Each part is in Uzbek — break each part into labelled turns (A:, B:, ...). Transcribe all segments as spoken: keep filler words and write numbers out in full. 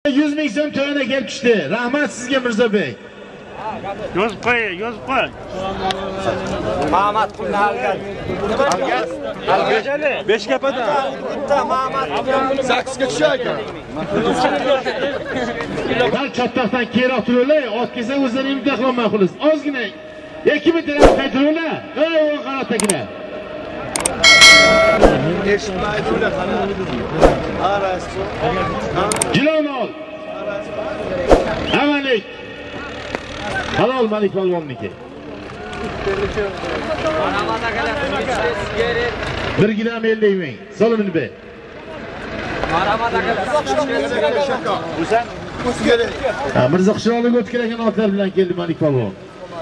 A: yuz ming so'm to'yona kelib tushdi. Rahmat sizga Mirzobek.
B: Yozib qo'y, yozib qo'y.
C: Mamat pulni algan.
B: Algan. besh kapadan.
C: Mamat
D: sakkizga tushaydi.
A: Bal chattaqdan keyinroq turinglar. Ot kelsa o'zlaringiz imtihon qilasiz. Ozgina ikki ming dirham qaytaringlar. Ey o'ng qanotdagilar.
D: Eshitmaydi ular qani. Arastu.
A: Jilon ol. Amalik. Halol Malik polvonniki. Bir gilam ellik ming. Solimini ber.
D: O'zan o'zi kerak.
A: Ha, Mirzo Qishloqlik o'tkir ekan otlar bilan keldi Malik polvon.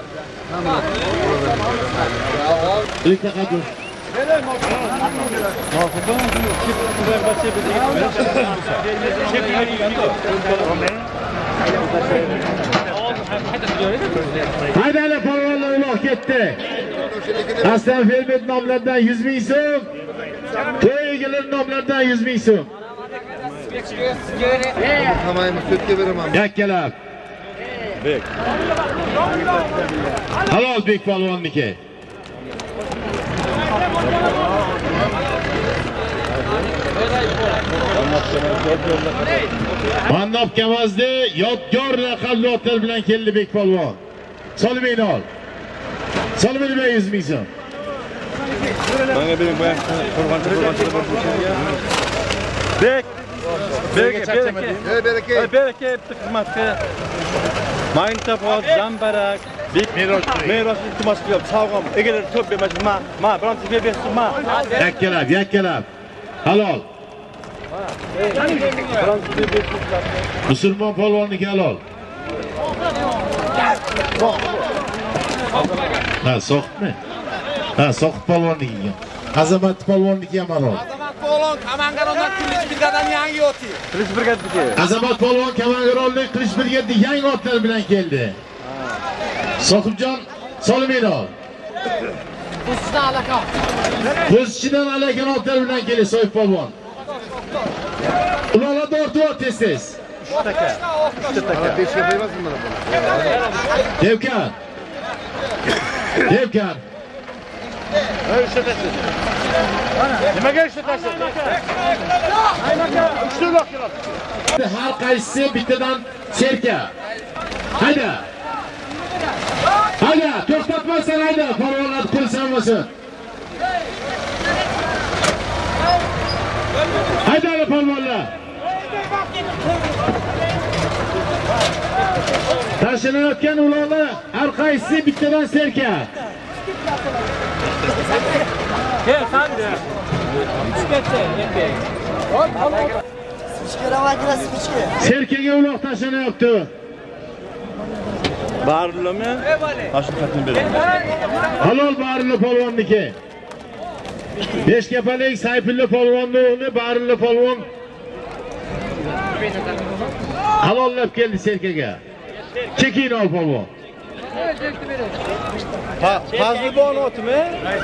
A: Ilk taqaddum. Haydali polvonlar uloq ketdi. Aslan Felbet nomlaridan yuz ming so'm. To'y egalari nomlaridan yuz ming so'm.
D: Hamayimiz so'tga beraman.
A: Yakkalab. Bek. Halol Bek polvonniki. Mannob Kamazda yodgor raqamli otlar bilan keldi Bek polvon. Solimini ol. Solimini ber yuz ming so'm.
D: Menga bering bu ham qo'rg'onchi qo'rg'onchi bor bo'shanga.
B: Bek. Bek,
D: beraka. Ey beraka.
B: Ey beraka, xizmatga. Mayntapot, zambarak, bek meros, meros iltimos qilib, sog'om, egalar ko'p bermas, ma, ma, bironta bersin, ma.
A: Yakkalab, yakkalab. Halol. Musulmon polvonniki halol. Ha, so'qmi? Ha, so'q polvonniki. Azamat polvonniki ham halol.
C: Azamat polvon Kamangarondan Qilish brigadan yangi o'ti.
B: Qilish brigadasi.
A: Azamat polvon Kamangaronlik Qilish brigadi yangi otlar bilan keldi. Sohibjon, Solimini ol.
C: Qo'shidan alaka.
A: Qo'shidan alakan otlar bilan keldi So'yib polvon. Ularga tortib tez-tez.
B: Taka.
D: Mana beshga qo'ymasin mana buni.
A: Devkan. Devkan.
B: Ey, ishlatasiz. Nimaga ishlatasiz? Aynaga, uchta uloq keladi.
A: Har qaysisi bittadan serka. Hayda. Hayda, to'xtatmasdan hayda, polvonlar qo'lsanmasin. Hayda polvonlar. Tashlanayotgan uloqlar har qaysisi bittadan serka.
B: Kel, qanday? Ichgacha, endi.
C: Spichka ravagina spichka.
A: Serkaga uloq tashlanayapti.
B: Barilmi? Tashqatni bering.
A: Halol Barilla polvonniki. besh kapalik Sayfulla polvonning o'g'li Barilla polvon. Halollab keldi serkaga. Chekin ol polvon.
B: Ha, Fazlibon otmi?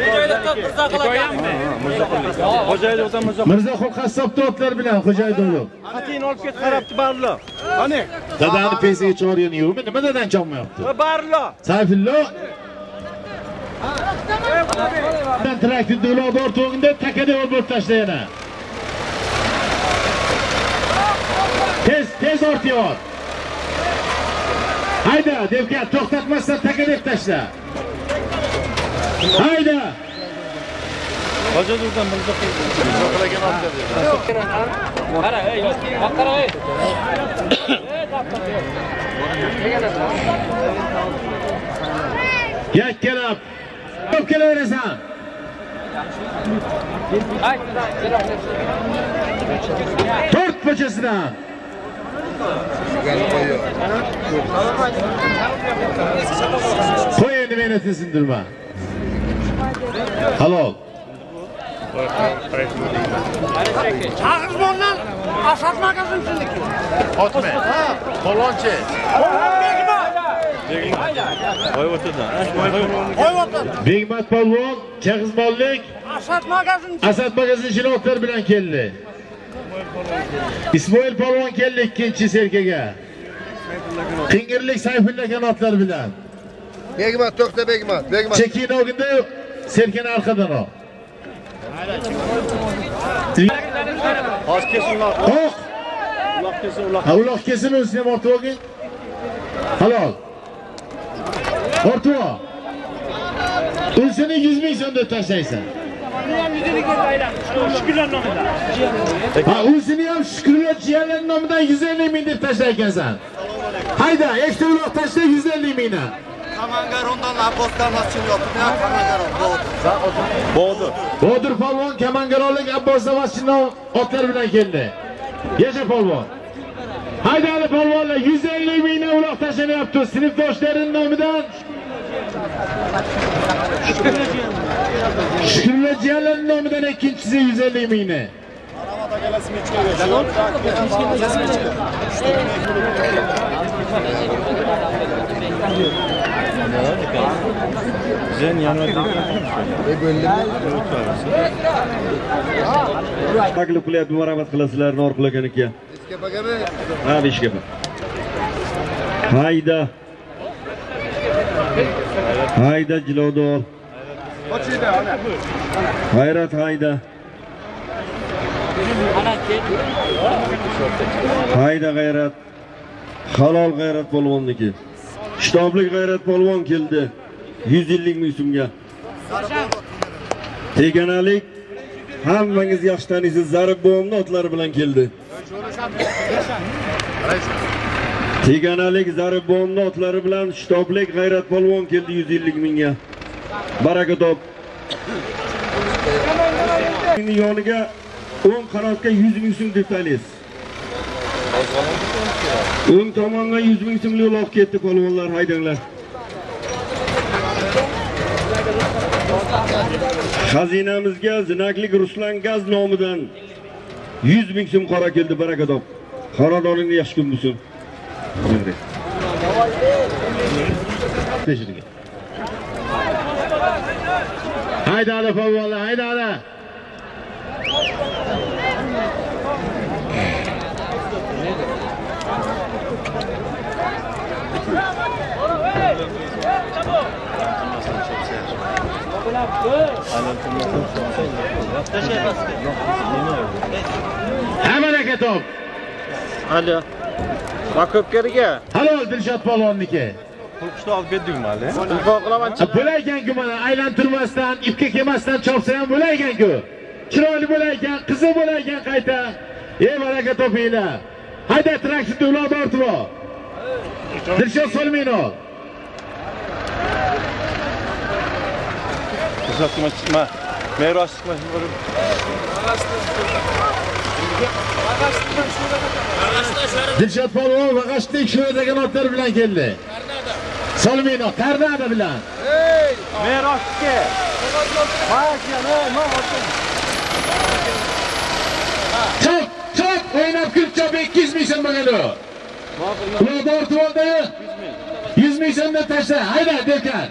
B: Xo'jayliqdan Mirzo.
A: Mirzoxon qassobda otlar bilan xo'jaydo'liq.
B: Xatini olib ket, qarabdi Barilla. Qani?
A: Dadani pensiyaga chiqargan yo'qmi? Nima dadan chopmayapti?
B: Va Barilla.
A: Sayfulla Ben traktorda uloqdor to'g'inda takada yo'l bo'lib tashlayana. Tez, tez ortiyot. Hayda, Devkat, to'xtatmasdan taka deb tashla. Hayda.
B: Xo'jayliqdan Mirzo qilagan otlar. Qara, ey, qara, ey.
A: Yakkalab. Ko'p kelaverasan. To'rt ko'chasidan. Qo'y endi meni sindirma. Halol.
C: Chag'izmondan Asad magazinchiliki.
A: Otme. Polonchi.
B: Voy o'tirdi.
A: Begmat polvon, Chag'izmonlik
C: Asad magazinchi.
A: Asad magazinchilar otlar bilan keldi. İsmoil Polvon keldi ikkinchi serkaga. Qingirlik Sayfulla kanotlar bilan.
E: Begmat, to'xta Begmat, Begmat.
A: Chekin o'g'inda serkani arqadan ol.
B: Hozir kesinlar.
A: Qo'q.
B: Uloq kesin, uloq.
A: Ha, uloq kesin o'zini ham ortib olgin. Halol. Ortib ol. O'zini yuz ming so'mda tashlaysan.
F: Shukrlar nomidan.
A: Ha, o'zini ham Shukrlar jiyanlar nomidan yuz ellik ming deb tashlaykansan. Hayda, ikkita uloq tashla yuz ellik mingdan.
E: Kamangarondan Abbosdan masjid yopdi. Kamangaron
B: Bodur.
A: Bodur Polvon Kamangaronlik Abbos Davaschining otlar bilan keldi. Yasha Polvon. Hayda Ali Polvonlar yuz ellik mingdan uloq tashlanyapti. Sinfdoshlarining nomidan. Shukrlar jiyanlarning nomidan ikkinchisi yuz ellik mingni.
B: Sen yanında taklif qilyapti, marhamat qilasizlar, Norqulagan aka.
E: Eskapagami?
B: Ha, Beshkapa. Hayda. Hayda Jilodor. G'ayrat hayda. Hayda G'ayrat. Halol G'ayrat polvonniki. Shtoblik G'ayrat polvon keldi. yuz ellik ming so'mga. Teganalik hammangiz yaxshi taniysiz, Zarib bo'g'imni otlari bilan keldi. Teganalik Zarib bo'g'imni otlari bilan Shtoblik G'ayrat polvon keldi yuz ellik mingga. Baraka top. Yoniga o'ng qanotga yuz ming so'm deb tanlaysiz. O'ng tomonga yuz ming so'mlik uloq ketdi polvonlar, haydanglar. Xazinamizga Zinaklik Ruslan Gaz nomidan yuz ming so'm qora keldi, baraka top. Xarodoringni yaxshi kun bo'lsin.
A: Hayda Ali polvonlar, hayda Ali. Hemen aka top.
B: Alo. Ma ko'pkariga.
A: Halol Dilshod polvonniki.
B: Pulqishni olib ketdingmi hali?
F: Ilqo qilaman.
A: Bo'laykan-ku mana aylantirmasdan, ipga kelmasdan chopsa ham bo'laykan-ku. Chiroyli bo'laykan, qizi bo'laykan qayta. Ey baraka topinglar. Hayda traktorni uloqni ortib ol. Dilshod solmayni ol.
B: Kuzatma chiqma. Meros chiqma.
A: Dilshod polvon Vag'ashlik sho'radagi otlar bilan keldi. Solmayni ol, Qarnada bilan.
F: Ey!
B: Merosga.
A: Chop, chop, o'ynab kul chop ikki yuz ming so'm bo'lgani. Uloqni ortib oldi. yuz ming so'mda tashla. Hayda Devkan.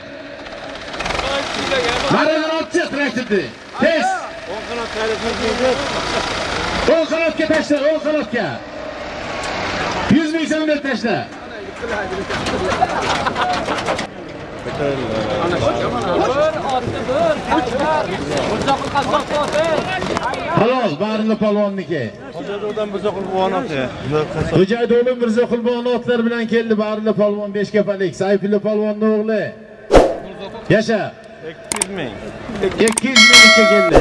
A: Maradan otchi traktorni. Tez.
B: O'ng qanot qayrasini
A: O'ng qanotga tashla, o'ng qanotga. yuz ming so'mda tashla. Halol, barini polvonniki.
B: Xo'jado'dan Mirzoqul Quvonoti.
A: Xo'jado'lim Mirzoqul Quvonotlar bilan keldi. Barini polvon Beshkapalik, Sayfulla polvonning o'g'li. Yasha.
B: ikki yuz ming.
A: ikki yuz mingga keldi.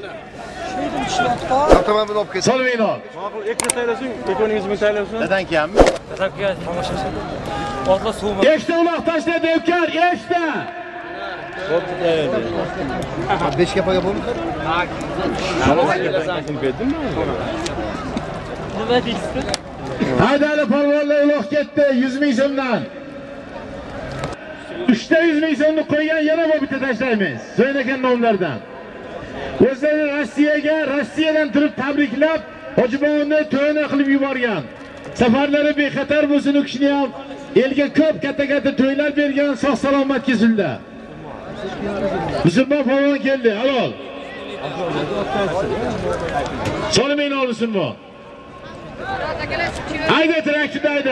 E: Avtomobil olib ketdi.
A: Solmayni ol.
B: Ma'qul, ikkita saylasang, ikki ming saylasin.
E: Dadan kammi?
F: Tarafiga tomosha. Otlar suvma.
A: Ikkita uloq tashla Devkar, ikkita.
B: Bo'pti tayyordi.
E: Beshkapaga bo'ldi.
F: Nima deysiz?
A: Haydali polvonlar uloq ketdi yuz ming so'mdan. uchta yuz ming so'mni qo'ygan yana bu bitta tashlaymiz. So'ynagan nomlardan. O'zlari Rossiyaga, Rossiyadan turib tabriklab, Hojibovni to'yini qilib yuborgan. Safarlari bexatar bo'lsin, u kishini ham elga ko'p katta-katta to'ylar bergan, sog' salomat kelsinlar. Musulmon polvon keldi, halol. Solmayni olsin bu. Hayda traktorda hayda.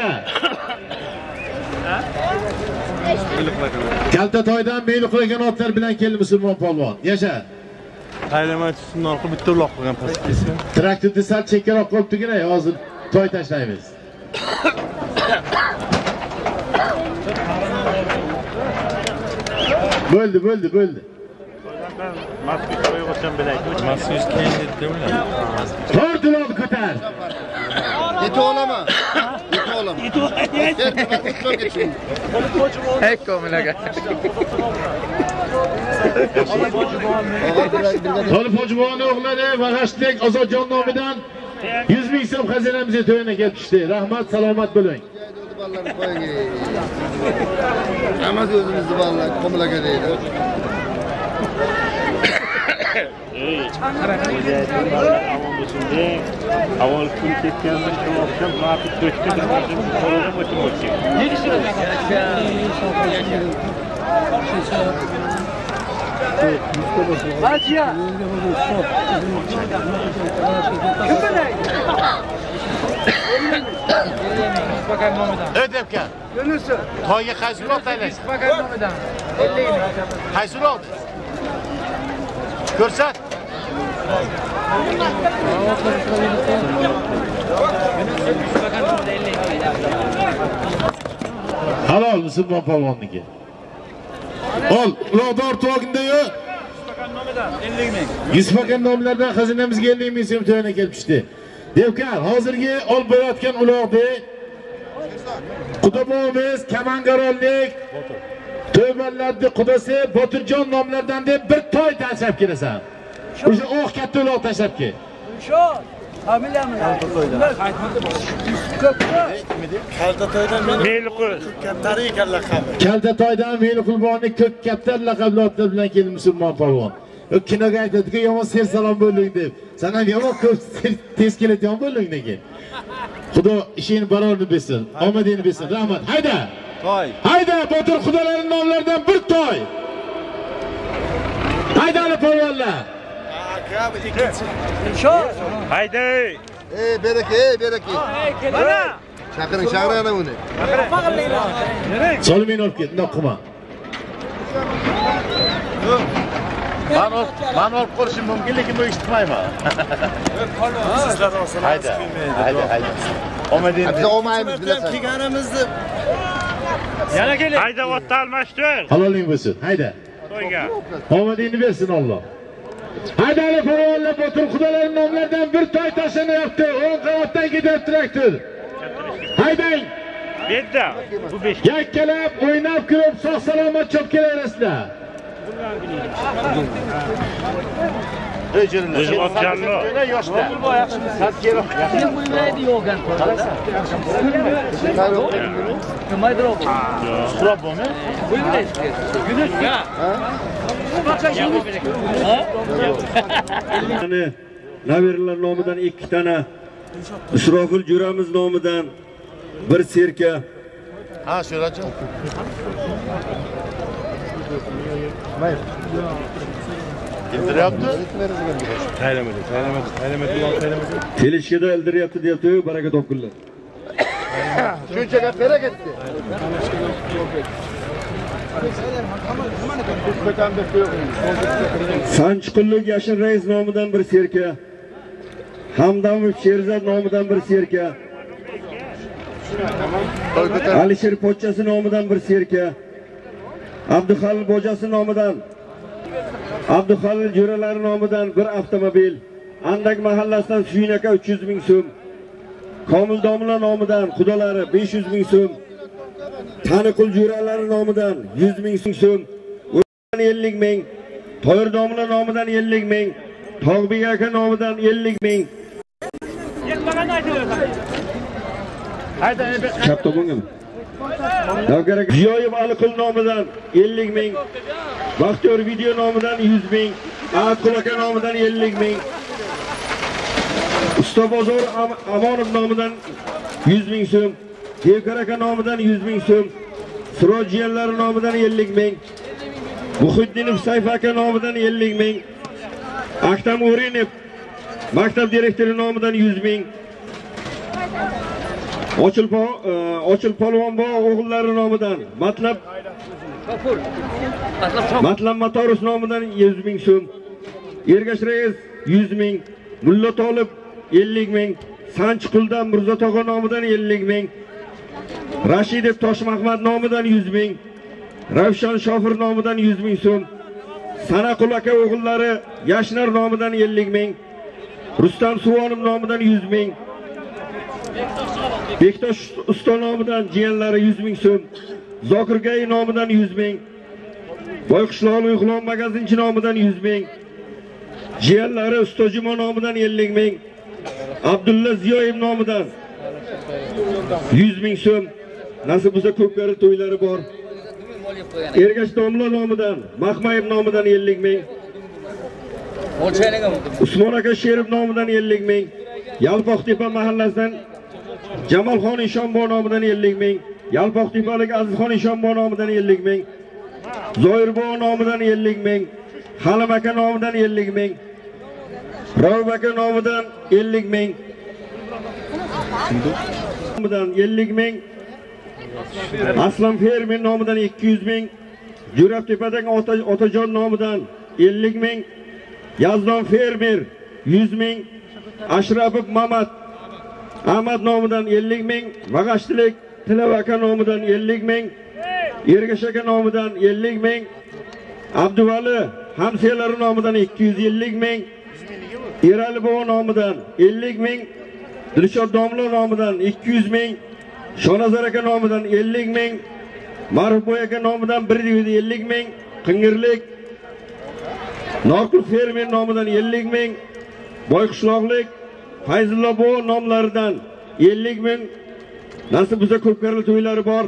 A: Kalta toydan meyli qilgan otlar bilan keldi musulmon polvon. Yasha.
B: Aylaman tusundan qilib bitta uloq qilgan pastga.
A: Traktorni sal chekkaroq qo'yibdi-gina, hozir toy tashlaymiz. Bo'ldi, bo'ldi, bo'ldi.
B: Maskani qo'ygan bilaydi. Maskani keyin debdilar.
A: To'rt uloq ko'tar.
E: Yeti olaman. Yeti olaman. Yeti olaman.
C: Ecco me la
A: Tolib Hojiboni o'g'lari Vag'ashlik Ozodjon nomidan yuz ming so'm xazinamizga to'yina kelib tushdi. Rahmat, salomat bo'ling.
E: Hammasi o'zimizni bolalar qo'mlaga deydi.
B: Avval kun ketganda shu oqshom ma'qul ko'chdi, nima so'radim o'tib o'tdi.
F: Hacıya.
A: Ödepkan. Toyga qaysi uloq taylaysiz? Qaysi uloq? Ko'rsat. Halol musulmon polvonniki. Ol, uloqdor to'g'inda-yu. Yusufakam nomlardan xazinamizga ellik ming so'm to'yina kelib tushdi. Devkar, hozirgi olib borayotgan uloqni Qudabomiz Kamangarollik To'ymallarning qudasi Botirjon nomlardan deb bir toy tashlab kelasan. O'sha oq katta uloq tashlab kel.
F: Shu. Familiyami?
B: Kalta to'ydan meni kattari ekan laqabi.
A: Kalta toydan meni qurbonni ko'k kaptar laqabli otlar bilan keldi musulmon polvon. O kinoga aytadi-ku, yomon ser salom bo'ling deb. Sen ham yomon ko'p tez keladigan bo'ling lekin. Xudo ishingni barorini bersin, omadingni bersin. Rahmat. Hayda.
B: Toy.
A: Hayda, Botir xudolarining nomlaridan bir toy. Haydali polvonlar.
B: Aka bu ikkinchi.
F: Shu.
B: Hayda.
E: Ey beraka, ey beraka.
F: Mana.
E: Chaqiring, chaqiring uni.
A: Solmin olib ket, undoq qilma. Men ol, men olib qo'yishim mumkin, lekin bu ish tutmayman.
B: Sizlar olsangiz
A: Hayda. Hayda, hayda. Omadingni.
E: Biz olmaymiz bilasan.
B: Kelganimizni
F: Yana keling.
B: hayda otda almashtir.
A: Haloling bo'lsin. Hayda.
B: To'yga.
A: Omadingni bersin Alloh. Haydali polvonlar Botir xudolarining nomlaridan bir toy tashlanyapti. o'ng qavatdan ketyapti traktor. Haydang.
B: Yerda. Bu besh.
A: Yakkalab o'ynab kirib, sog' salomat chop kelaverasizlar. O'jirlar.
B: O'zi otganmi?
A: Yoshlar. Satkeroq.
F: Kim bilmaydi yo'gan to'g'ri. Nimadir o?
A: Suhrob bo'lmi?
F: Bilmaysiz. Yunus. Ha? Baqa Yunus. Ha?
G: Nabirlar nomidan ikki tane, Isrofil Juramiz nomidan bir serka.
A: Ha, sho'rachi. Ildiryapti?
B: Taylamadi, taylamadi, taylamadi, uloq taylamadi.
G: Telishkada ildiryapti deyapti, baraka topkunlar.
E: Shuncha gap kerak etdi.
G: Sanchiqullik Yashin Rais nomidan bir serka. Hamdamov Sherzod nomidan bir serka. Alisher Pochchasi nomidan bir serka. Abduxalil Bojasi nomidan, Abduxalil Jo'ralari nomidan bir avtomobil. Andak mahallasidan Suyunaka uch yuz ming so'm. Komil domla nomidan Xudolari besh yuz ming so'm. Taniqul Jo'ralari nomidan yuz ming so'm. O'zdan ellik ming. To'yir domla nomidan ellik ming. Tog'bek aka nomidan ellik ming.
F: Yetmagan aytaversan.
A: Hayda,
G: Katta bo'lgan. Navkarak Ziyoyev Aliqul nomidan ellik ming. Baxtiyor video nomidan yuz ming. Aqul aka nomidan ellik ming. Usta Bozor Amonov nomidan yuz ming so'm. Devkar aka nomidan yuz ming so'm. Sirojiyalari nomidan ellik ming. Muhiddinov Sayf aka nomidan ellik ming. Aktam O'rinov maktab direktori nomidan yuz ming. Ochilpo, Ochil Polvon bog' o'g'illari nomidan Matlab Matlab Motorus nomidan yuz ming so'm. Ergash Reis yuz ming, Mulla Tolib ellik ming, Sanchiquldan Mirzotog'a nomidan ellik ming, Rashidov Toshmahmad nomidan yuz ming, Ravshan Shofir nomidan yuz ming so'm, Sanaqul aka o'g'illari Yashnar nomidan ellik ming, Rustam Suvonov nomidan yuz ming, Bektosh usta nomidan jiyanlari yuz ming so'm, Zokirgay nomidan yuz ming, Boyqishloqli Uyg'lon magazinchi nomidan yuz ming, jiyanlari Ustojimo nomidan ellik ming, Abdulla Ziyoyev nomidan yuz ming so'm. Nasib bo'lsa ko'pkari to'ylari bor. Ergash domla nomidan, Mahmayev nomidan ellik ming, Usmon aka Sherif nomidan ellik ming, Yalpoqtepa mahallasidan Jamolxon Ishonbo nomidan ellik ming, Yalpoqtepalik Azizxon Ishonbo nomidan ellik ming, Zoirbo nomidan ellik ming, Halim aka nomidan ellik ming, Rauf aka nomidan ellik ming, nomidan ellik ming, Aslan Fermer nomidan ikki yuz ming, Jo'rabtepadagi Otajon nomidan ellik ming, Yazdon Fermer yuz ming, Ashrafov Mamat Ahmad nomidan ellik ming, Vag'ashtilik Tilab aka nomidan ellik ming, Ergash aka nomidan ellik ming, Abduvali hamselari nomidan ikki yuz ellik ming, Erali bobo nomidan ellik ming, Dilshod domla nomidan ikki yuz ming, Shonazar aka nomidan ellik ming, Marufboy aka nomidan bir yuz ellik ming, Qingirlik Norqul Fermer nomidan ellik ming, Boyqishloqlik Fayzullo bobo nomlaridan ellik ming. Nasib bo'lsa ko'pkarli to'ylari bor.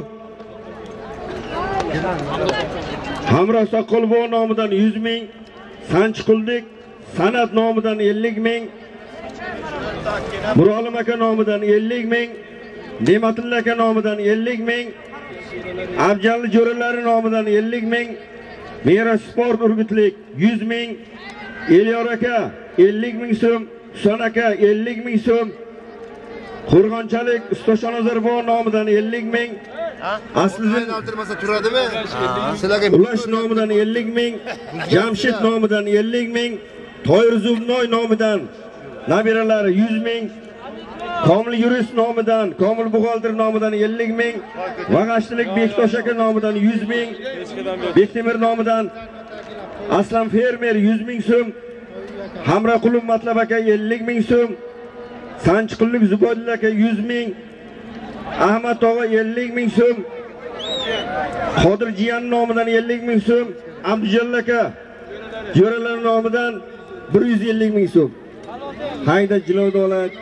G: Hamroh Soqol bobo nomidan yuz ming, Sanchiquldik San'at nomidan ellik ming, Murolim aka nomidan ellik ming, Ne'matulla aka nomidan ellik ming, Abjalli jo'ralari nomidan ellik ming, Meros sport urgutlik yuz ming, Elyor aka ellik ming so'm, Husan aka ellik ming so'm, Qo'rg'onchalik Ustoshonazar bobo nomidan ellik ming, Asliddin
E: Altirmasa turadimi? Sizlarga
G: Ulash nomidan ellik ming, Jamshid nomidan ellik ming, Toyir Zubnoy nomidan nabiralari yuz ming, Komil Yurist nomidan, Komil buxgalter nomidan ellik ming, Vag'ashtilik Bektosh aka nomidan yuz ming, Bektemir nomidan Aslan Fermer yuz ming so'm, Hamraqulov Matlab aka ellik ming so'm, Sanchiqullik Zuboydilla aka yuz ming, Ahmad tog'a ellik ming so'm, Qodir jiyan nomidan ellik ming so'm, Abdujalla aka jo'ralar nomidan bir yuz ellik ming so'm. Hayda Jilodolat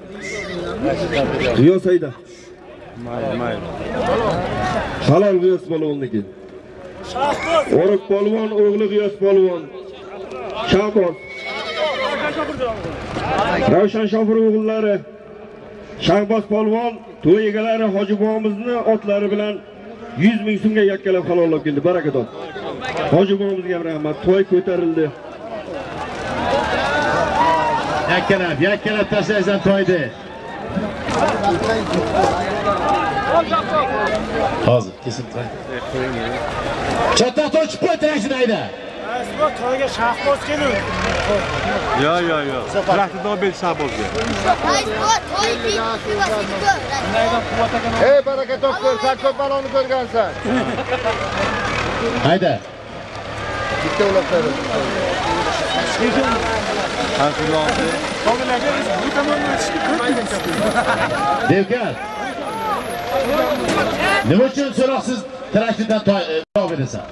G: G'iyos hayda.
B: Mayli, mayli.
G: Halol G'iyos polvonniki. O'riq polvon o'g'li G'iyos polvon. Shahboz. Ravshan Shofir o'g'illari Shahboz polvon to'y egalari Hoji bobomizni otlari bilan yuz ming so'mga yakkalab halollab keldi. Baraka top. Hoji bobomizga ham rahmat. To'y ko'tarildi.
A: Yakkalab, yakkalab tashlaysan to'yni. Hozir kesib qo'y. Chatda to'chib qo'y tashlaydi.
H: Aslo to'yga Shahboz keldi.
B: Yo, yo, yo. Traktorda bel Shahbozga.
E: Ey baraka topgur, sen ko'p baloni ko'rgansan.
A: Hayda.
E: Bitta uloqlar.
A: Devkar. Nima uchun so'roqsiz traktordan to'g'ri edasan?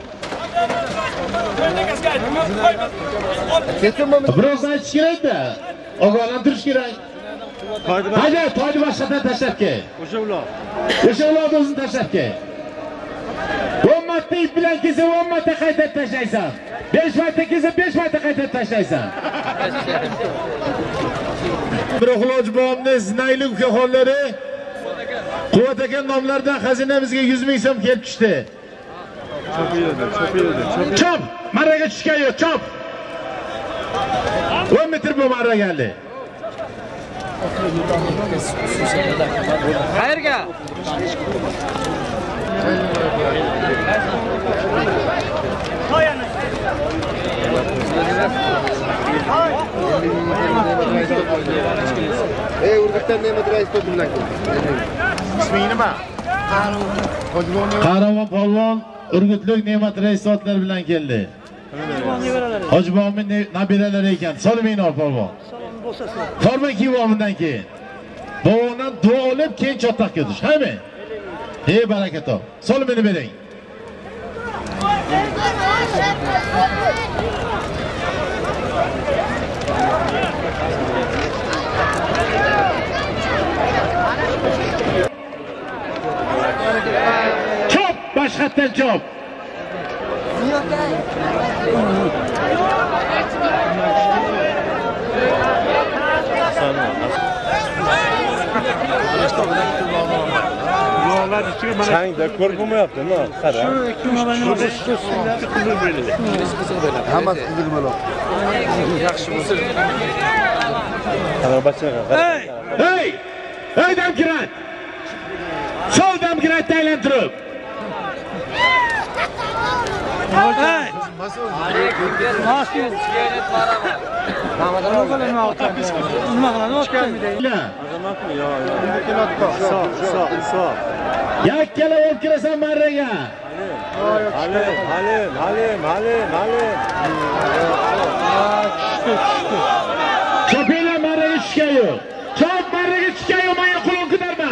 A: Biroz aytish kerak-da. Ogohlantirish kerak. Hayda, to'yni boshqadan tashlab kel.
B: O'sha uloq.
A: O'sha uloqni o'zini tashlab kel. o'n marta ip bilan kelsa o'n marta qayta tashlaysan. besh marta kelsa besh marta qayta tashlaysan. Biroqloj bobomni Zinayli ukaxonlari Quvvat aka nomlaridan xazinamizga yuz ming so'm kelib tushdi. Chop, marraga tushgan yo'q, chop. o'n metr bu marraganlik.
F: Qayerga?
E: Ey, Urgutdan Ne'mat rais to'p bilan keldi.
A: Isming nima? Qahramon polvon Urgutlik Ne'mat rais zotlar bilan keldi. Hojibomi nabiralari ekan. Solmang ol polvon. Forma kiyib olgandan keyin. Bovondan duo olib, keyin cho'taqqa o'tish. Haymi? Ey baraka top. Solmini bering. Chop, boshqatdan chop.
B: Changda ko'rib bo'lmayapti, nima? Qara.
E: Hammasi qizil bo'ladi.
B: Yaxshi bo'lsin. Qara bachaga.
A: Hey! Hey! Hey damkirat. Sol damkiratni aylantirib. Hey! Yakkala olib kirasan marraga.
B: Halim, halim, halim, halim, halim.
A: Chopinglar marraga tushgan yo'q. Chop marraga tushgan yo'q, menga qo'lini ko'tarma.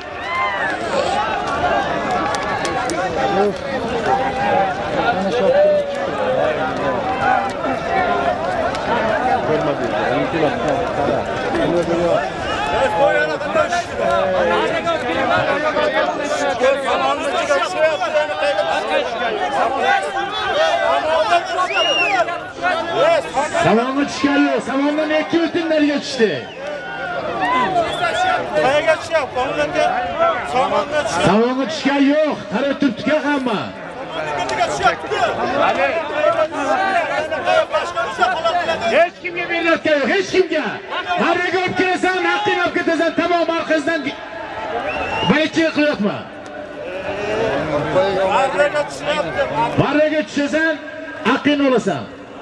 A: Salonga tushgan yo'q. Salondan ikki butun nariga tushdi.
H: Qayerga tushyapti? Qonunlarga somonga tushyapti.
A: Salonga tushgan yo'q. Qarab turibdi hamma. Hech kimga berilayotgan yo'q, hech kimga. Marraga olib kelasan, haqqini olib ketasan, tamom markazdan baychi qilyapman.
H: Marraga tushyapti.
A: Marraga tushasan, haqqini olasan.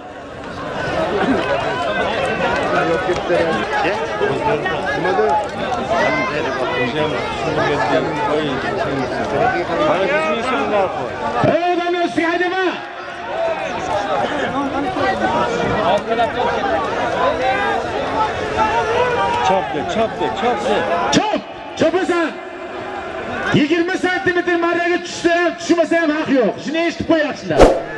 A: Ey odamlar, ustiga haydama.
B: Chopdi, chopdi, chopdi.
A: Chop, chopasan. yigirma santimetr marraga tushsa ham, tushmasa ham haq yo'q. Shuni eshitib qo'yasizlar.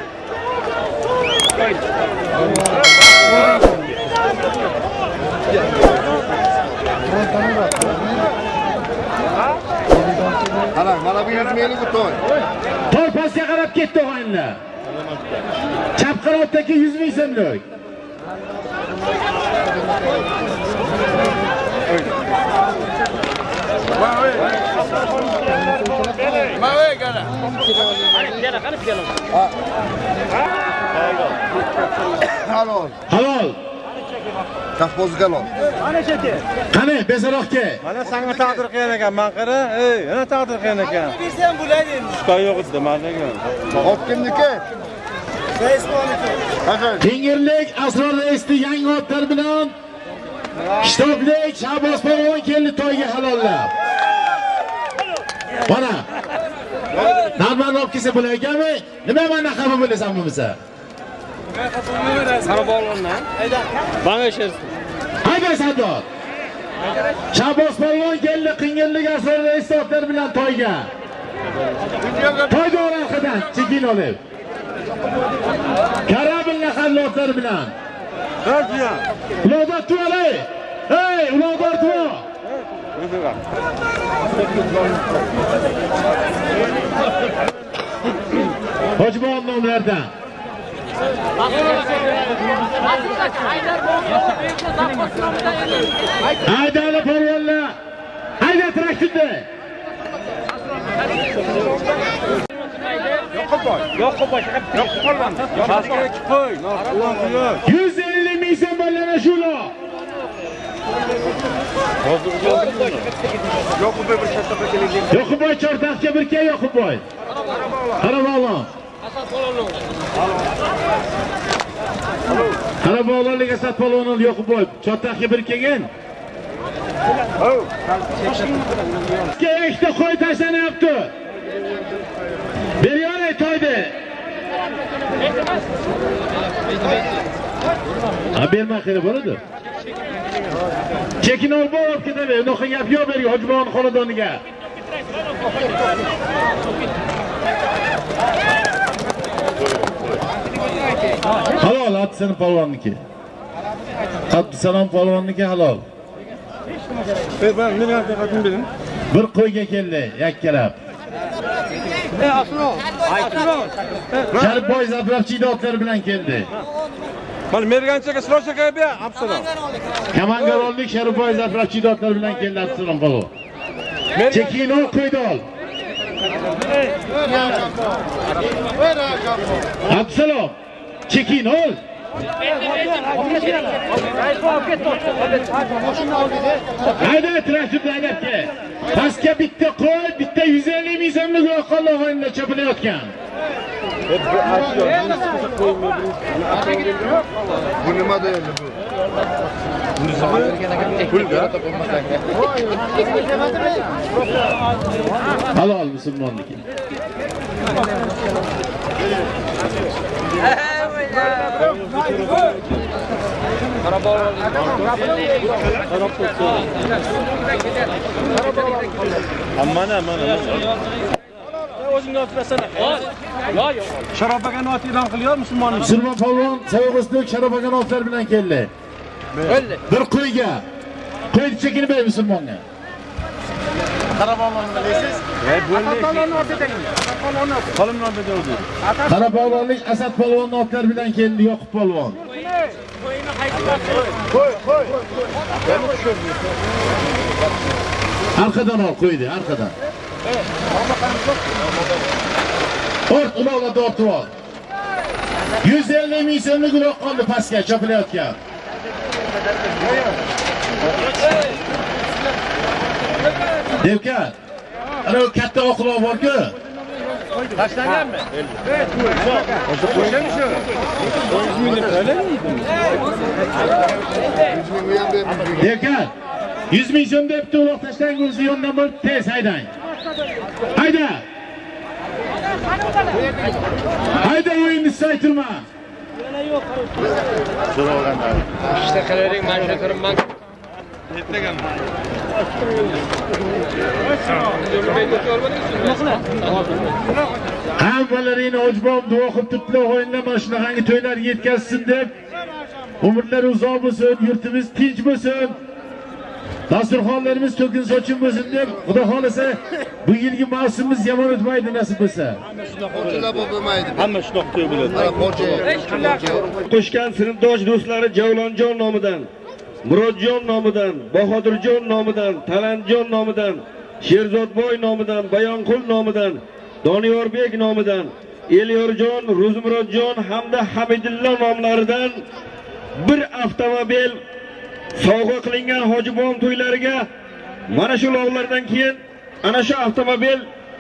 E: Ana, mana bu yuz minglik to'y.
A: To'y pastga qarab ketdi o'g'aylar. Chap qaroqdagi yuz ming so'mlik.
E: Halol.
A: Halol.
E: Kafozga halol.
A: Qani, besaroqqa.
B: Mana senga taqdir qilgan ekan, men qara. Ey, ana taqdir qilgan ekan.
H: Bersam bo'ladi endi.
B: Xitoy yo'q edi, marraga.
E: Ot kimniki?
H: Facebookniki.
A: Kengirlik Asror raisning yangi otlar bilan kitoblik Shaboz polvon keldi to'yga halollab. Mana. Narman olib kelsa bo'laganmi? Nima menda xafa bo'lasan bo'lmasa?
F: Sana polvondan. Hayda. Bana shersin.
A: Hayda Sardor. Shaboz polvon keldi Kengirlik Asror raisning otlar bilan to'yga. To'yga orqadan chekin olib. Karabilla xallotlar bilan.
B: Rajiya.
A: Ularda tuvalay. Hey, ularda tuva. Hojibon nomlardan. Haydali polvonlar. Hayda traktorda. yuz ellik ming so'm bo'lgan shular.
D: Yoqubboy bir chortoqqa keling.
A: Yoqubboy chortoqqa bir kel Yoqubboy. Qarabog'lon. Qarabog'lonlik Asad polvon Yoqubboy chortoqqa bir kelgan. Ikkita qo'y tashlanyapti. Beryoray to'ydi. Ha berma qilib bo'ladi. Chekin olib borib ketaver. Unaqa gap yo'q berga Hojibon xonadoniga. Halol Abdusalom polvonniki. Abdusalom polvonniki halol.
D: Ben ne kadar benim?
A: Bir qo'yga keldi, yakkalab.
F: E aslo. Aslo.
A: Sharifboy zapravchiyda otlar bilan keldi.
D: Mana merganchaga srochaka ber, Absalom.
A: Kamangaronlik Sharifboy zapravchiyda otlar bilan keldi Abdusalom polvon. Chekin ol qo'ydi ol. Abdusalom, chekin ol. Hayda traktorni haydabga. Pastga bitta qo'y, bitta yuz ellik ming so'mlik oqolloq o'yinda chopilayotgan.
E: Bu nima deydi bu?
A: Halol musulmonniki.
B: Mana mana.
F: O'zingni otirasana. Yo'q, yo'q.
B: Sharobagan ot e'lon qilyor musulmonlar.
A: Musulmon polvon Sayg'o'slik Sharobagan otlar bilan keldi.
F: Bo'ldi.
A: Bir qo'yga. Qo'yni chekinib ber musulmonga.
E: Qarabog'lonni bilasiz?
B: Qo'limni olib berdi.
A: Qarabog'lonlik Asad polvonning otlar bilan keldi Yoqub polvon.
E: Qo'y, qo'y.
A: Arqadan ol qo'ydi, arqadan. Ort ulovla tortib ol. yuz ellik ming so'mlik uloq qoldi pastga chopilayotgan. Devkat. Ana o katta oqloq bor-ku.
F: Tashlanganmi?
A: Devkat. yuz ming so'm debdi uloq tashlangursi yondan bir tez haydang. Hayda. Hayda o'yinni saytirma.
F: İşte kalaring men shuni ko'raman.
A: Hammalaringni Hojibom duo qilib tutdilar o'yinlar mana shunaqangi to'ylar yetkazsin deb. Umrlar uzoq bo'lsin, yurtimiz tinch bo'lsin. Dasturxonlarimiz to'kin sochim bo'lsin deb Xudo xolasa bu yilgi mavsumimiz yomon o'tmaydi nasib bo'lsa.
E: Qo'chilab bo'lmaydi.
B: Hamma shunaqa to'y bo'ladi.
G: Qo'shgan sinfdosh do'stlari Javlonjon nomidan, Murodjon nomidan, Bahodirjon nomidan, Talantjon nomidan, Sherzodboy nomidan, Bayonqul nomidan, Doniyorbek nomidan, Elyorjon, Ro'zmurodjon hamda Hamidillo nomlaridan bir avtomobil sovg'a qilingan Hojibom to'ylariga mana shu lovlardan keyin ana shu avtomobil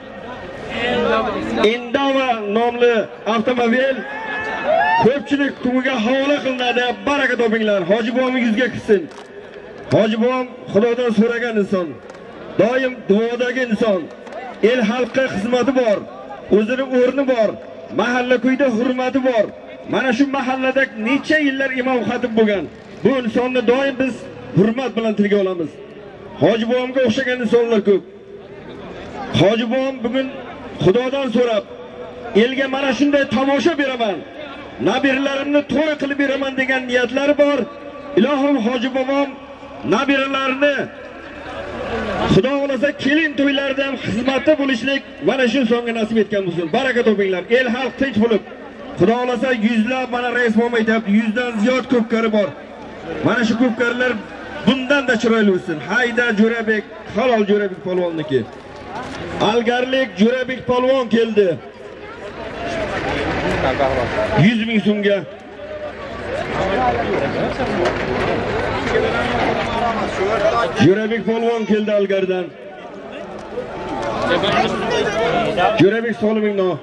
G: Endava nomli avtomobil ko'pchilik kumiga havola qilinadi. Baraka topinglar. Hojibomingizga kirsin. Hojibom Xudodan so'ragan inson, doim duodagi inson, el xalqqa xizmati bor, o'zining o'rni bor, mahalla ko'yda hurmati bor. Mana shu mahallada necha yillar imom xatib bo'lgan. Bu insonni doim biz hurmat bilan tilga olamiz. Hojibomga o'xshagan insonlar ko'p. Hojibom bugun Xudodan so'rab, elga mana shunday tomosha beraman, nabiralarimni to'y qilib beraman degan niyatlari bor. Ilohim Hojibom nabiralarini Xudo xolasa kelin to'ylarida ham xizmatda bo'lishlik mana shu insonga nasib etgan bo'lsin. Baraka topinglar. El xalq tinch bo'lib, Xudo xolasa yuzlab mana rais bo'lib aytibdi, yuzdan ziyod ko'pkari bor. Mana shu ko'pkarilar bundan da chiroyli bo'lsin. Hayda Jo'rabek, halol Jo'rabek polvonniki. Algarlik Jo'rabek polvon keldi. yuz ming so'mga. Jo'rabek polvon keldi Algardan. Jo'rabek soliming no.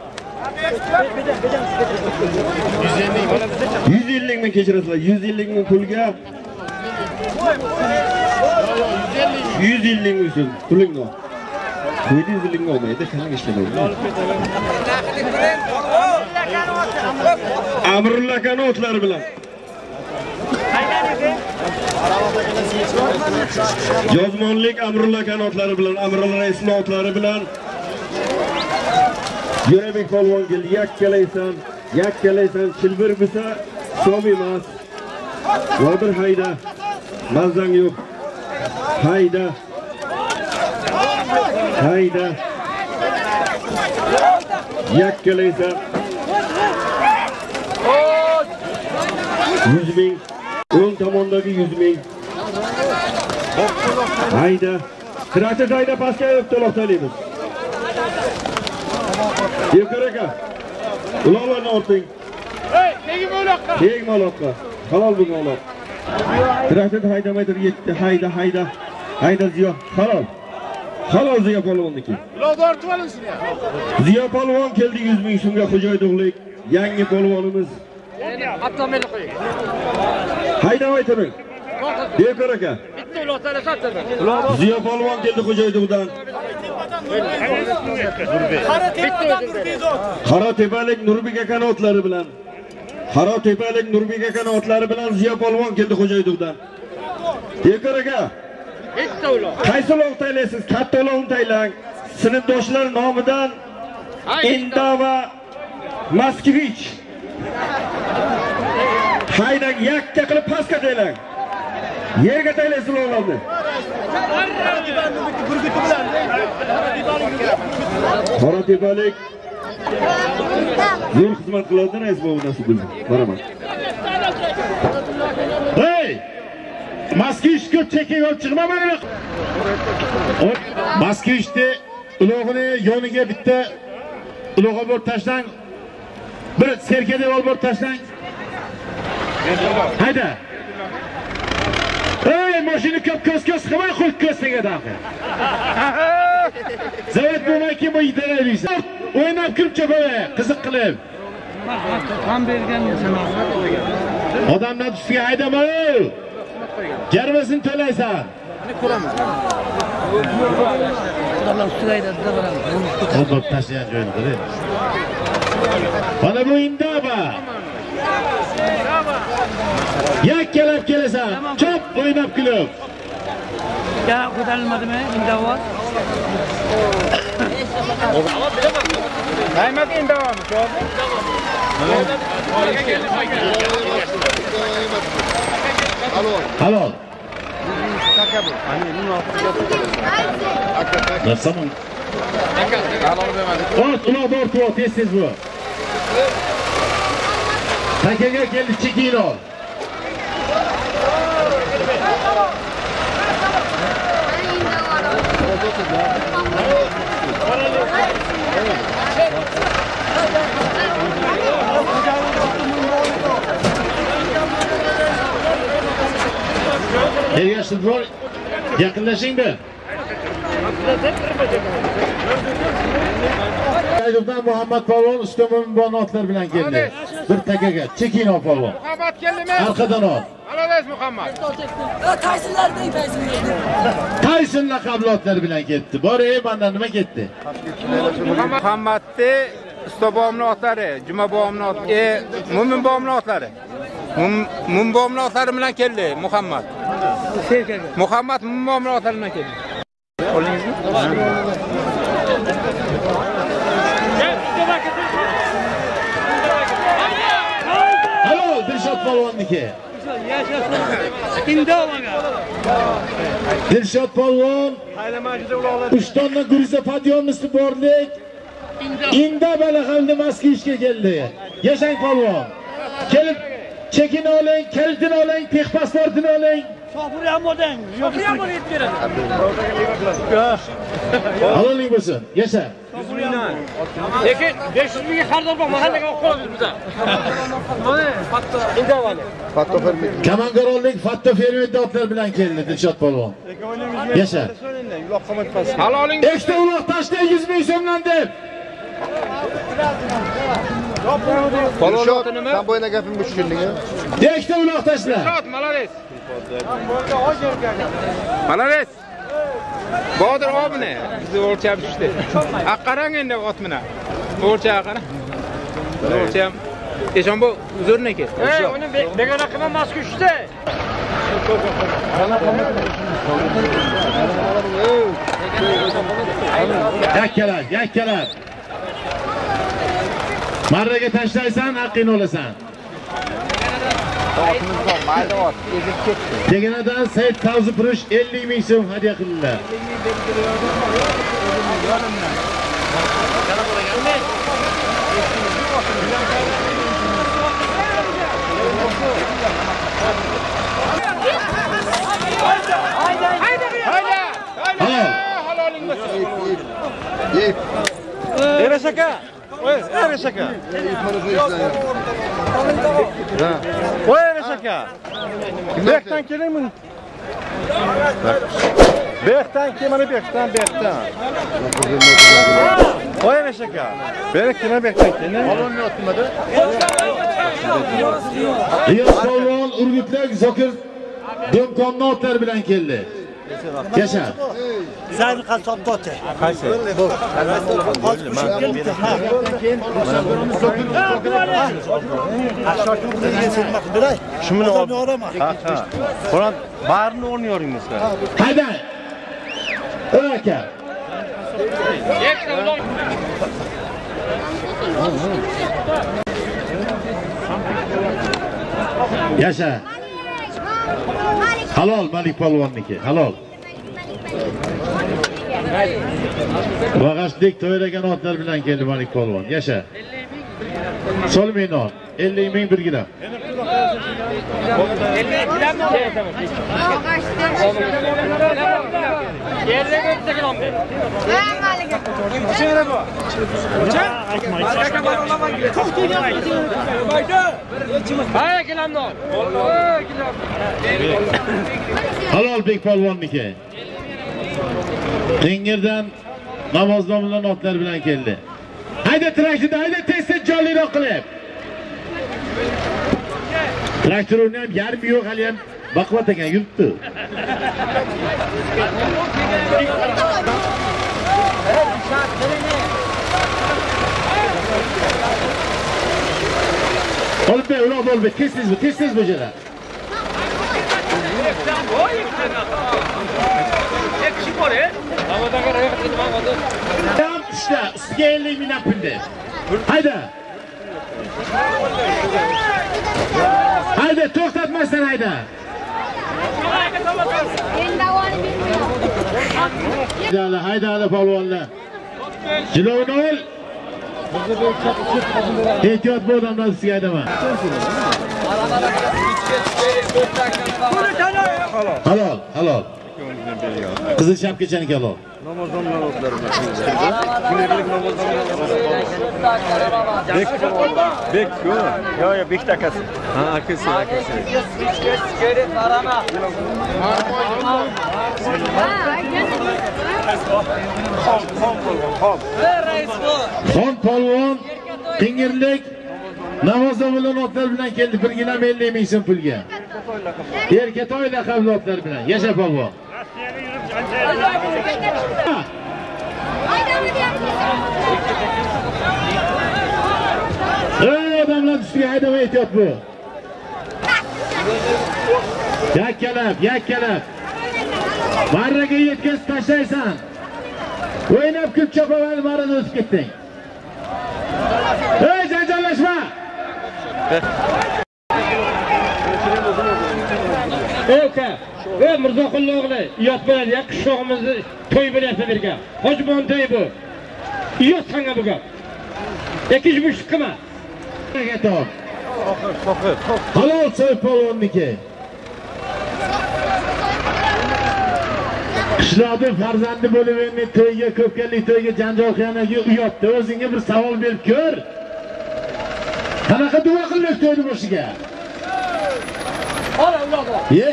G: yuz ellik ming kechirasizlar. yuz ellik ming pulga yuz ellik ming so'm puling no. yuz ellik ming olmaydi, qanday ishlamaydi. Amrulla aka otlari bilan. Yozmonlik Amrulla aka otlari bilan, Amrulla raisning otlari bilan. Jo'rabek polvon keldi, yakkalaysan, yakkalaysan, chilbir bo'lsa, hisob emas. Vodir hayda. Mazang yo'q. Hayda. Hayda. Yakkalaysan. yuz ming. O'ng tomondagi yuz ming. Hayda. Qirati hayda pastga olib to'laqtalaymiz. Yekar aka. Ularni orting.
F: Hey, tegma uloqqa.
G: Tegma uloqqa. Halol bo'lgan uloq. Qirati haydamaydi, yetdi. Hayda, hayda. Hayda Ziyo. Halol. Halol Ziyo polvonniki.
F: Uloqni ortib olinsin ya.
G: Ziyo polvon keldi yuz ming so'mga xo'jaydug'lik. Yangi polvonimiz.
F: Atlamaylik qo'ying.
G: Haydamay turing. Bekor aka.
F: Bitta uloqlarni sotdim.
G: Ziyo polvon keldi xo'jaydug'dan. Qarotepalik Nurbek aka otlari bilan. Qarotepalik Nurbek aka otlari bilan Ziyo polvon keldi xo'jaydug'dan. Bekor aka.
F: Bitta uloq.
G: Qaysi uloq taylaysiz? Katta uloqni taylang. Sinfdoshlar nomidan Indava Moskvich. Haydang yakka qilib pastga taylang. Yerga taylaysiz uloqlarni. Qarotepalik yo'l xizmat qiladigan rais bo'lib nasib bo'ldi. Baraman.
A: Hey! Moskvich ko'p chekka olib chiqma mana. Moskvichni ulog'ini yoniga bitta ulog'a bor tashlang. Bir serkada olib bor tashlang. Hayda. Hey, mashina ko'p ko'z-ko'z qilmay qo'y ko'zsiga daxi. Zavat bo'lmayki bu yetalaysan. O'ynab kirib cho'pay, qiziq qilib.
F: Ham berganmisan.
A: Odamlar ustiga haydama. Jarmasini to'laysan.
F: Odamlar ustiga haydadi baramiz.
A: Qo'lbob tashlagan joyini qilib. Mana bu Indava. Yakkalab kelasan. Chop o'ynab kulib.
F: Ya ko'tarilmadimi Indava? Qaymak Indavami, chop.
A: Halol. Nasılsın? Ort, uloq bortu, tez tez bu. Takaga keldi, chekin ol. Ergashdi bor, yaqinlashing-da. Ajdoddan Muhammad polvon ustomonbon otlar bilan keldi. Bir takaga chekin ol polvon.
F: Muhammad keldimi?
A: Arqadan ol.
F: Alo'z Muhammad.
I: Taysonlarning Tayson.
A: Tayson laqabli otlar bilan ketdi. Bor, ey, mendan nima ketdi?
C: Muhammadni Ustobomni otlari, Jumabomni otlari, e, Mo'minbomni otlari. Mo'minbomni otlari bilan keldi Muhammad. Muhammad Mo'minbomni otlari bilan keldi. Olingizmi?
A: Alo, Dilshod polvonniki. Dilshod polvon Ushtondan Gruziya podiyomisi borlik. Indava laqabli Moskvishga keldi. Yashang polvon. Kelib chekin oling, kalitini oling, tex pasportini oling.
F: Sofur ham odam. Sofur ham olib beradi.
A: Haloling bo'lsin. Yasha.
F: Lekin besh yuz mingga xaridor bor, mahallaga olib qo'yamiz biza. Mana Fatto indavani.
E: Fatto fermi.
A: Kamangaronlik Fatto fermi otlar bilan keldi Dilshod polvon. Yasha.
C: Haloling.
A: Ikkita uloq tashla yuz ming so'mdan deb.
E: Dilshod, sen bo'yna gapimga tushunding-a?
A: Ikkita uloq tashla.
C: Dilshod, malades. Malades. Bodir obni bizni o'lchab tushdi. A qarang endi ot bilan. O'lchab qarang. O'lcham. Eshon bu uzurniki.
F: Ey, uni begona qilma masku tushdi.
A: Yakkalar, yakkalar. Marraga tashlaysan, haqqini olasan. Teganadan Said Tavzi Purush ellik ming so'm hadya qildilar.
C: Haloling bo'lsin.
E: Yep.
B: Eres aka. Oy, eres aka. Oy, eres aka. Bekdan kelingmi? Bekdan kelmani bekdan, bekdan. Oy, eres aka. Berek kelma bekdan kelin.
A: Polvonni otmadi. Riyos polvon Urgutlik Zokir Do'mkonni otlar bilan keldi. Yasha.
H: Zayn qassob toti.
B: Qaysi?
H: Shuni olib.
B: Ha, ha. Qur'on barini o'rniyordingiz.
A: Hayda. Aka. Yasha. Halol Malik polvonniki, halol. Bag'ashlik to'ylagan otlar bilan keldi Malik polvon. Yasha. Solmay non, ellik ming bir gilam. Halol bek polvonniki. Tengirdan namozdan bilan otlar bilan keldi. Hayda traktorda, hayda tez-tez jonliroq qilib. Traktorni ham yarmi yo'q, hali ham baqvat ekan, yuribdi. Olib ber, uloq bo'lib, tez-tez bu, tez-tez bu jara. Tam işte, ustiga ellik ming puldi. Hayda. Hayda, to'xtatmasdan hayda. Hayda, hayda, hayda polvonlar. Jilovni ol. Ehtiyot bu odamdan ustiga haydama. Halol, halol. Qizil shapkachaniki halol.
D: Namozonlar otlarına. Günlük namozonlar. Bek. Bek ku. Yo yo Bek akasi. Ha, akasi, akasi.
A: Xon polvon Tingirlik namozon bilan otlar bilan keldi. Bir gilam ellik ming so'm pulga. Erkatoy laqabli otlar bilan. Yasha polvon. Ey odamlar ustiga haydamay ehtiyot bu. Yakkalab, yakkalab. Marraga yetkazib tashlaysan. O'ynab kulib chopaman, marrani o'tib ketding. Ey janjallashma. Aka, ey Mirzoqullo o'g'li, iyot bilan ya qishloqimizni to'y bo'lyapti birga. Hojibon to'yi bu. Iyot sanga bu gap. Ekish mush qilma. Halol so'y polvonniki. Qishloqda farzandi bo'lib endi to'yga, ko'pkalik to'yga janjolxonaga uyatdi. O'zingga bir savol berib ko'r. Qanaqa duo qilib to'yni boshiga?
F: Ola uloqda.
A: Ye?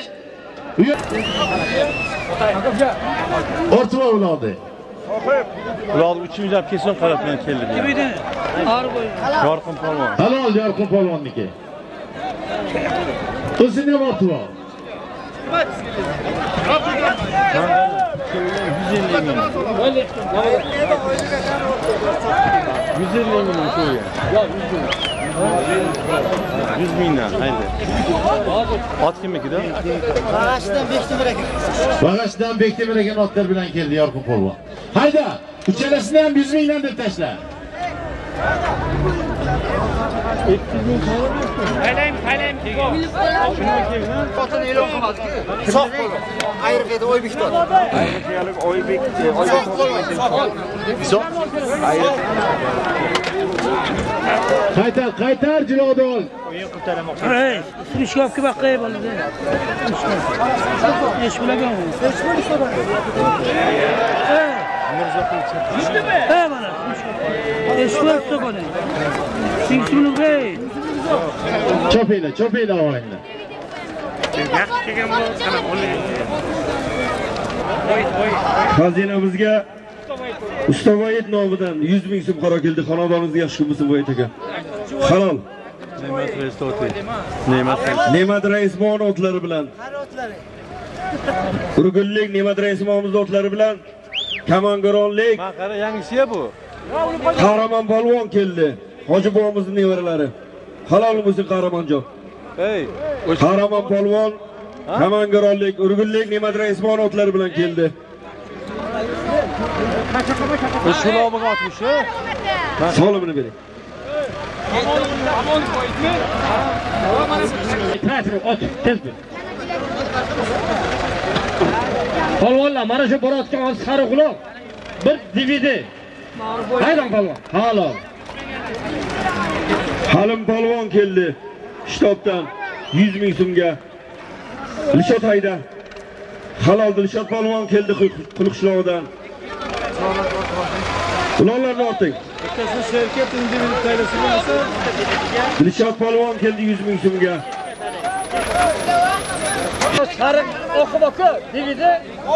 A: O'rtva uloqda.
B: Ular uch million kesin qarab bilan keldi.
F: Kimidi? Arboy.
B: Yorqin polvon.
A: Halol Yorqin polvonniki. O'zini ham o'rtva.
B: yüz elli milyon to'yga. yüz mingdan, haydi. Ot kimnikida?
E: Bag'ashdan Bektemir aka.
A: Bag'ashdan Bektemir aka otlar bilan keldi Yorqin polvon. Hayda, uchalasini ham yuz mingdan deb tashla.
F: Haylayim, haylayim.
E: Xotin e'lon qilmadi-ku. Soq bo'ldi. Ayrib edi Oybek tot.
D: Ayrıcalık Oybek, Oybek olmaydi.
A: Soq. Qaytar, qaytar jirodol.
F: O'yin qiltaramoqchi. Ey, Srishkovga baqay bo'ldi. Esh bilagan. Esh bo'lsa. Ey, Mirzaqulchi. Ey, mana Srishkov. Esh bo'lsa bo'ladi. Singsimni ey.
A: Chopinglar, chopinglar o'yinlar.
F: Yaxshi kelgan bo'lsa, qana o'yin. Voy, voy.
G: Xazinamizga Ustavoyit nomidan yuz ming so'm qaro keldi. Xonadoningizga yaxshi bo'lsin Voyit aka. Halol.
B: Ne'mat rais o'ti. Ne'mat rais.
G: Ne'mat Raismon otlari bilan. Urgullik Ne'mat Raismonimiz otlari bilan Kamongoronlik.
B: Ma qara yangisi-ya bu.
G: Qahramon polvon keldi. Hoji bobomizning nevaralari. Halol bo'lsin Qahramonjon.
B: Ey,
G: Qahramon polvon Kamongoronlik, Urgullik Ne'mat Raismon otlari bilan keldi.
B: Shulomiga otmish-a?
G: Solimini bering.
F: Polvonlar, mana shu borayotgan sariq quloq bir dividi. Haydan polvon.
A: Halol.
G: Halim polvon keldi. Shtobdan yuz ming so'mga. Lishot hayda. Halol Dilshod polvon keldi Qulqishloqdan. Ularni orting.
B: Ikkisi sherkat individual taylasi bo'lsa,
G: Dilshod polvon keldi yuz ming so'mga.
F: Sariq o'qib aka, dividi.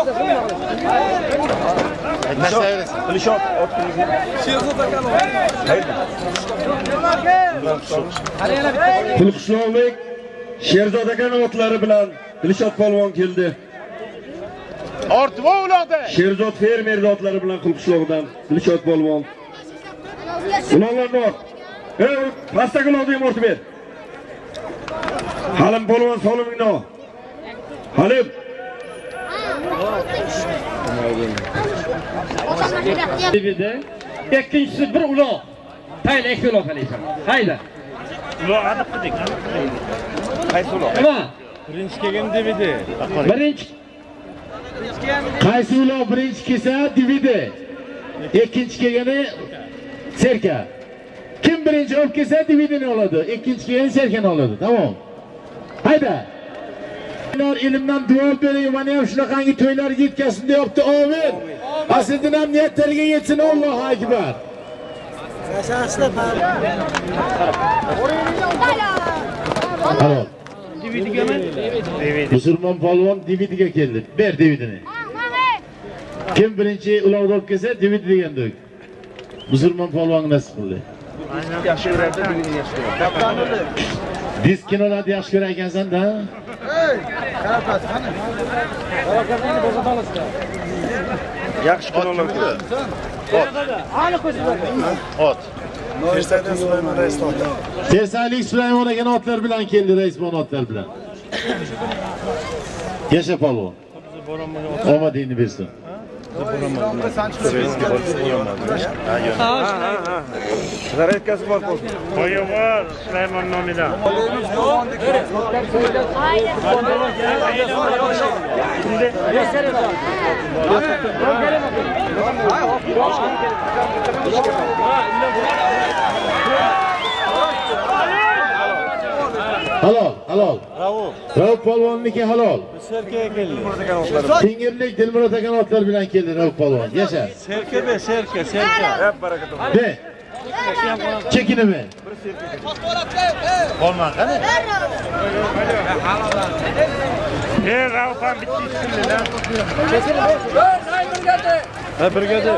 D: Dilshod otimizni. Sherzod akani.
G: Qulqishloqlik Sherzod akani otlari bilan Dilshod polvon keldi.
A: Ortva uloqda.
G: Sherzod fermer otlari bilan Qulqishloqdan Dilshod polvon. Ularni ort. Ey, pastdagi uloqni ortib ber. Halim polvon solimingni ol. Halim.
F: Dividi. Ikkinchisi bir uloq. Tayla ikki uloq qilaysan. Hayda. Uloq adib qidik.
B: qaysi uloq?
F: Nima?
B: Birinchi kelgan dividi.
F: Birinchi
A: Qaysi uloq birinchi kelsa dividi. Ikkinchi kelgani serka. Kim birinchi olib kelsa dividini oladi, ikkinchi kelgan serkani oladi. Tamam. Hayda. Ular ilmdan duo bering, mana ham shunaqangi to'ylar yetkazsin deyapti. Amin. Aslida ham niyatlariga yetsin. Allohu akbar. Halol.
F: dividigami?
A: Musulmon polvon dividiga keldi. Ber dividini. Kim birinchi uloqni olib kelsa divid degandik. Musulmon polvon nasib qildi.
D: Yaxshi ko'radi, divini yaxshi ko'radi.
A: Biz kinolarda yaxshi ko'rar ekansan-da.
D: Yaxshi kinolar ko'radi.
F: Ani ko'rsatadi.
A: Ot.
E: Tersaydan Sulaymon rais tortdi.
A: Tersaylik Sulaymon akan otlar bilan keldi, raismon otlar bilan. Yasha polvon. Omadingni bersin.
D: Zaryadkasi bor qo'shni.
F: Qo'yi bor, Sulaymon nomidan.
A: Halol, halol.
B: Rauf.
A: Rauf polvonniki halol.
B: Serkaga keldi.
A: Tingirlik Dilmurod aka otlar bilan keldi Rauf polvon. Yasha.
B: Serka be, serka, serka. Hep barakat.
A: Be. Chekinimi.
B: Olmaz, qani? Ey, Rauf ham bitti ishimlar. Ha, birgada.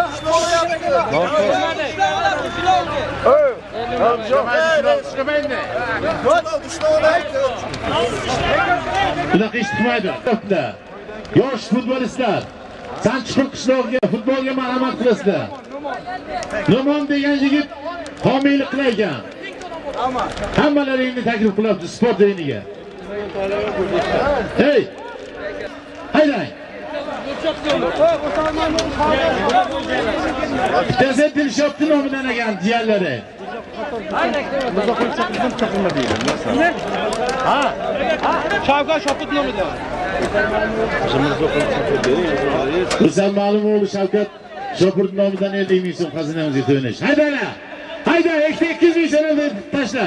A: Bunaqa ish qilmaydi. Yosh futbolistlar, Sanchiqli qishlog'iga futbolga marhamat qilasizlar. Nomon degan yigit homiylik qilaygan. Hammalaringni taklif qilyapti sport o'yiniga. Hey! Haydang! Bittasi Dilshotning nomidan ekan jiyanlari. Ha?
F: Shavkat Shoput nomidan.
A: Bizdan ma'lum o'g'li Shavkat Shoput nomidan ellik ming so'm xazinamizga to'ynash. Haydala! Hayda, ikki yuz ming so'mni tashla.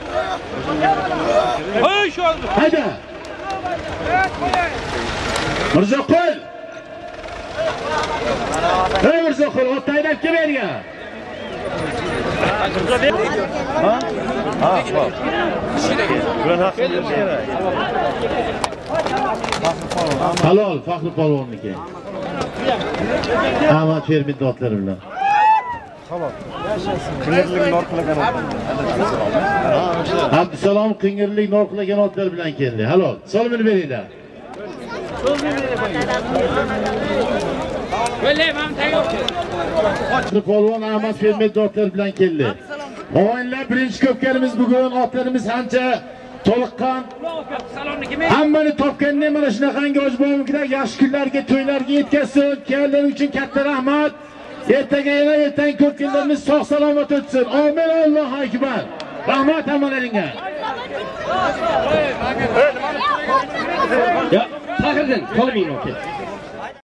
F: Hey, shu oldi.
A: Hayda! Mirzoqul! Hey Mirzoqul, ot haydab kelib bergan.
B: Ha? Ha, bor. Bular haqida kerak.
A: Halol, Faxri polvonniki. Ahmad Fermin dotlari bilan.
B: Qingirlik norqilagan otlar.
A: Abdusalom qingirlik norqilagan otlar bilan keldi. Halol. Salomini beringlar. Faxri polvon Ahmad Fermin dotlar bilan keldi. O'yinlar birinchi ko'pkarimiz bugun otlarimiz ancha to'liqqan. Hammani topgandan mana shunaqangi ojbomliklar yaxshi kunlarga, to'ylarga yetkazsin. Kelganlar uchun katta rahmat. Ertaga yana ertangi ko'p kunlarimiz sog' salomat o'tsin. Amin, Allohu akbar. Rahmat hammalaringga.
F: Ya, Faxriddin, qolmang, okey.